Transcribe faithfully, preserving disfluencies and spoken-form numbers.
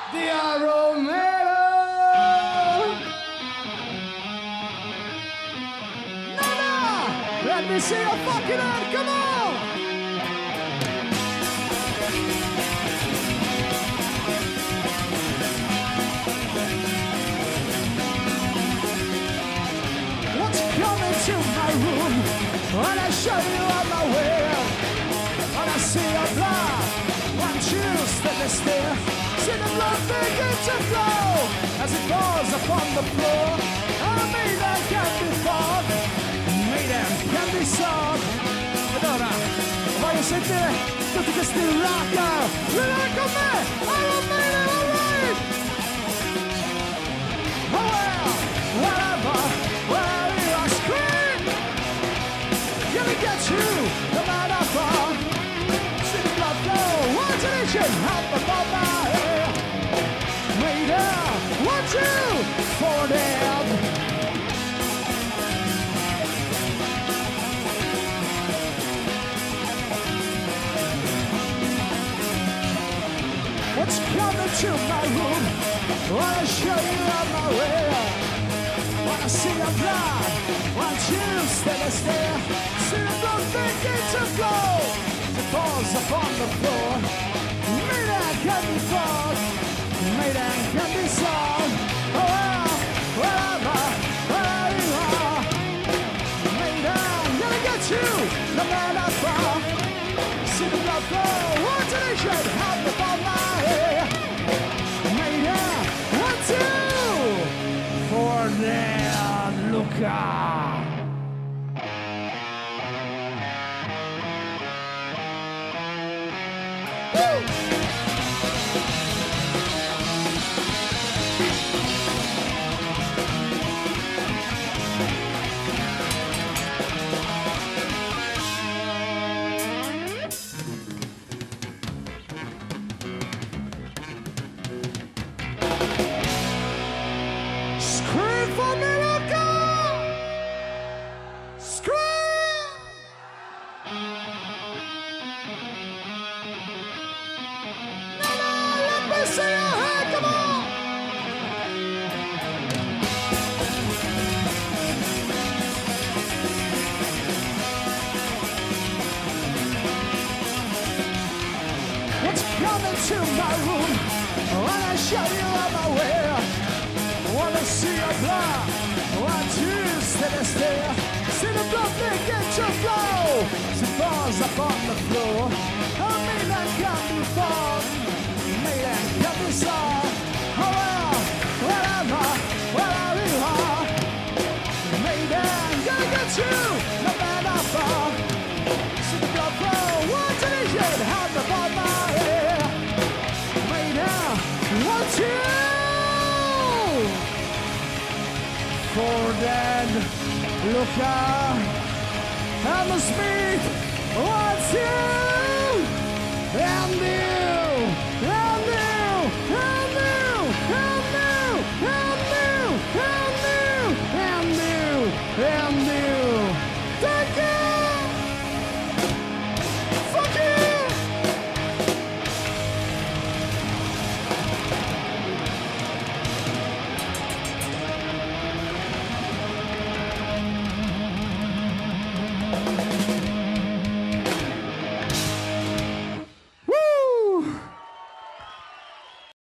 The Iron Maiden. Nana, let me see your fucking hand. Come on. What's coming to my room? When I show you on my way, when I see your blood, one choose that they stare. See the blood begin to flow as it falls upon the floor. A maiden can be fought, maiden can be sought. Allora, voglio sentire tutti questi rocker. Vieni con me, Iron Maiden, alright! Oh well, whatever, wherever you are, scream! Gonna get you, no matter what. See the blood flow, one tradition, up above my head. Maiden, one, two, for them. What's coming to my room? Wanna show you on my way. Wanna see your blood? Want you stay and stare? See the blood begin to flow. It falls upon the floor. Maiden can be fought. Maiden can be solved. Oh well, wherever, wherever you are. Maiden, gonna get you, no matter far. See the blood flow. One tradition, help upon my head. Maiden, one, two, for them, look out. Scream for miracle! Scream! No, no, let me see your hand, come on! What's coming to my room? When I show you on my way. Wanna see your blood, want you stay and stare. See the blood begin to flow. It falls upon the floor. A maiden can be fought, maiden can be solved. Oh well, wherever, wherever you are. Maiden, gonna get you, no matter far. See the blood flow, one tradition, hand upon my head. Maiden, want you. For then, look out, Hammersmith, one, two, and the